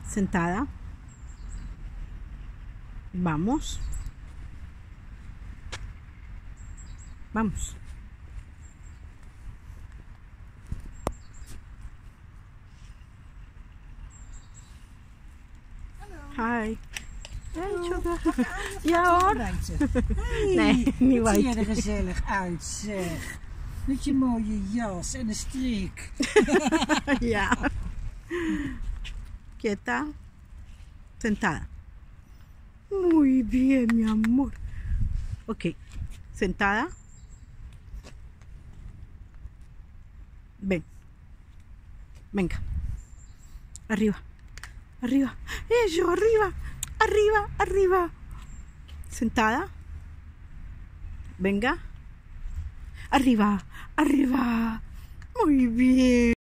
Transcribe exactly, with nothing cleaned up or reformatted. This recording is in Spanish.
Sentada. Vamos. Vamos. Hi. Hey, sugar. Ja hoor. Hey, Nee, niet wat zie je white. er gezellig uit, zeg. Met je mooie jas en een strik. Ya. Quieta. Sentada. Muy bien, mi amor. Ok. Sentada. Ven. Venga. Arriba. Arriba. Eso, arriba. Arriba, arriba. Sentada. Venga. Arriba, arriba. Muy bien.